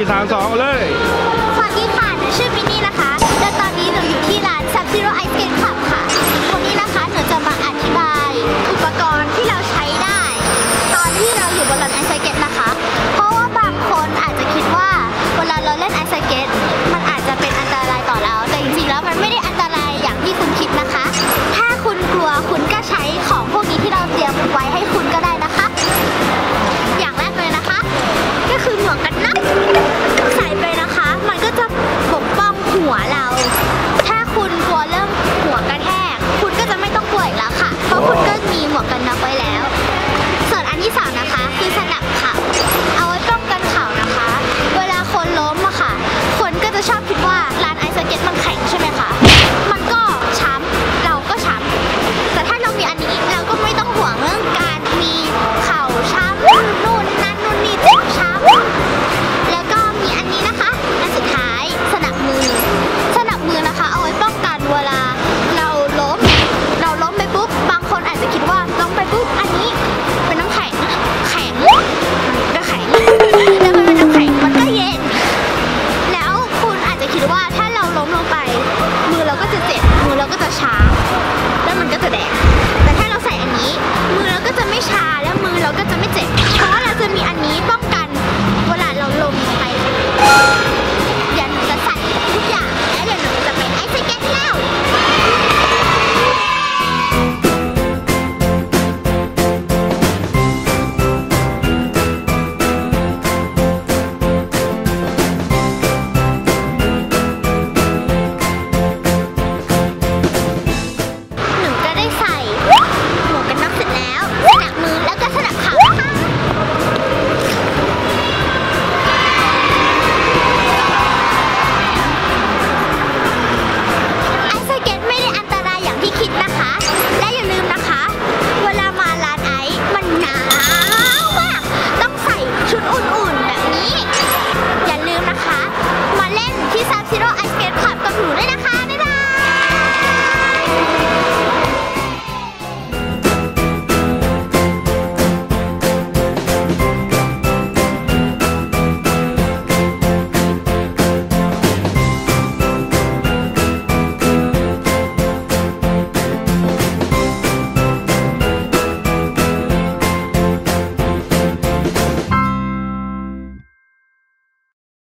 3 2เลยสวัสดีค่ะหนูชื่อมินนี่นะคะและตอนนี้หนูอยู่ที่ร้าน Sub-Zero Ice Skate Club ค่ะวันนี้นะคะหนูจะมาอธิบายอุปกรณ์ที่เราใช้ได้ตอนที่เราอยู่บนลานไอซ์สเก็ตนะคะเพราะว่าบางคนอาจจะคิดว่าเวลาเราเล่นไอซ์สเก็ตมันอาจจะเป็นอันตรายต่อเราแต่จริงๆแล้วมันไม่ได้อันตรายอย่างที่คุณคิดนะคะถ้าคุณกลัวคุณก็ใช้ของพวกนี้ที่เราเตรียมไว้ให้คุณก็ได้นะคะอย่างแรกเลยนะคะก็คือหมวกกันน็อกใส่ไปนะคะมันก็จะปกป้องหัวเราถ้าคุณกลัวเรื่องหัวกระแทกคุณก็จะไม่ต้องกลัวอีกแล้วค่ะเพราะคุณก็มีหมวกกันน็อกไว้แล้วส่วนอันที่สองนะคะคือสนับเข่าเอาไว้ป้องกันเข่านะคะเวลาคนล้มอะค่ะคนก็จะชอบคิดว่าลานไอซ์สเก็ตมันแข็งใช่ไหมคะมันก็ช้ำเราก็ช้ำแต่ถ้าเรามีอันนี้เราก็ไม่ต้องห่วงเรื่องการมีเข่าช้ำนู่นนั่นนู่นนี่เจ็บช้ำแล้วก็มีอันนี้นะคะอันสุดท้ายสนับมือนะคะเอาไว้ป้องกันเวลาเราล้มไปปุ๊บบางคนอาจจะคิดว่าล้มไปปุ๊บอันนี้เป็นน้ำแข็งมันก็แข็งแล้วมันเป็นน้ำแข็งมันก็เย็นแล้วคุณอาจจะคิดว่าถ้าเราล้มลงไปมือเราก็จะเจ็บมือเราก็จะชาแล้วมันก็จะแดงแต่ถ้าเราใส่อันนี้มือเราก็จะไม่ชาแล้วมือเราก็จะไม่เจ็บเพราะเราจะมีอันนี้ป้องกันเวลาเราล้มลงไป